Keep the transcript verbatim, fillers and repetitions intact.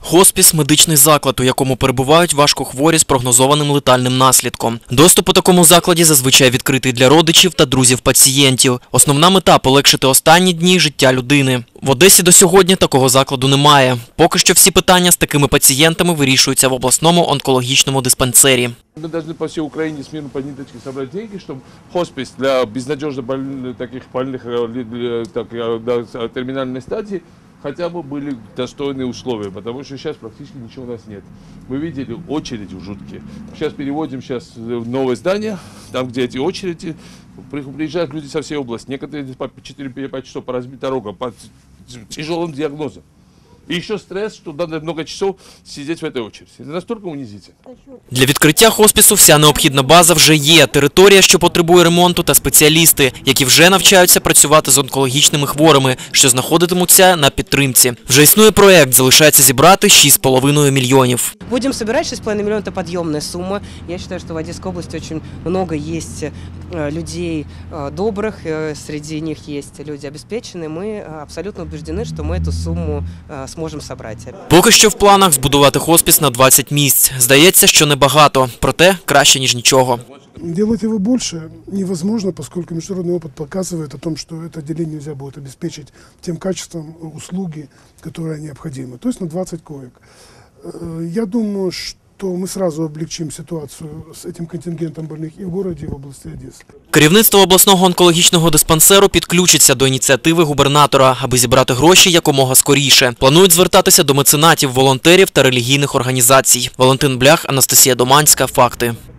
Хоспіс – медичний заклад, у якому перебувають важкохворі з прогнозованим летальним наслідком. Доступ у такому закладі зазвичай відкритий для родичів та друзів пацієнтів. Основна мета – полегшити останні дні життя людини. В Одесі до сьогодні такого закладу немає. Поки що всі питання з такими пацієнтами вирішуються в обласному онкологічному диспансері. Мы должны по всей Украине с миром по ниточке собрать деньги, чтобы хоспис для безнадежно больных, таких больных так, до терминальной стадии хотя бы были достойные условия, потому что сейчас практически ничего у нас нет. Вы видели очереди жуткие. Сейчас переводим сейчас в новое здание, там где эти очереди, приезжают люди со всей области, некоторые по четыре-пять часов по разбитой дорогам, по тяжелым диагнозам. И еще стресс, что надо много часов сидеть в этой очереди. Это настолько унизительно. Для відкриття хоспісу вся необхідна база вже є. Територія, що потребує ремонту, та спеціалісти, які вже навчаються працювати з онкологічними хворими, що знаходитимуться на підтримці. Вже існує проєкт, залишається зібрати шість з половиною мільйонів. Будем собирать шесть с половиной миллионов, это подъемная сумма. Я считаю, что в Одесской области очень много есть людей добрых, среди них есть люди обеспеченные. Мы абсолютно убеждены, что мы эту сумму зможемо зібрати. Поки що в планах збудувати хоспіс на двадцять місць. Здається, що небагато, проте краще, ніж нічого. Делать его больше невозможно, поскольку международный опыт показывает о том, что это отделение нельзя будет обеспечить тем качеством услуги, которая необходима. То есть на двадцать коек. Я думаю, что то ми сразу облегчимо ситуацію з цим контингентом больних і в городі, і в області Одеси. Керівництво обласного онкологічного диспансеру підключиться до ініціативи губернатора, аби зібрати гроші якомога скоріше. Планують звертатися до меценатів, волонтерів та релігійних організацій. Валентин Блях, Анастасія Доманська. Факти.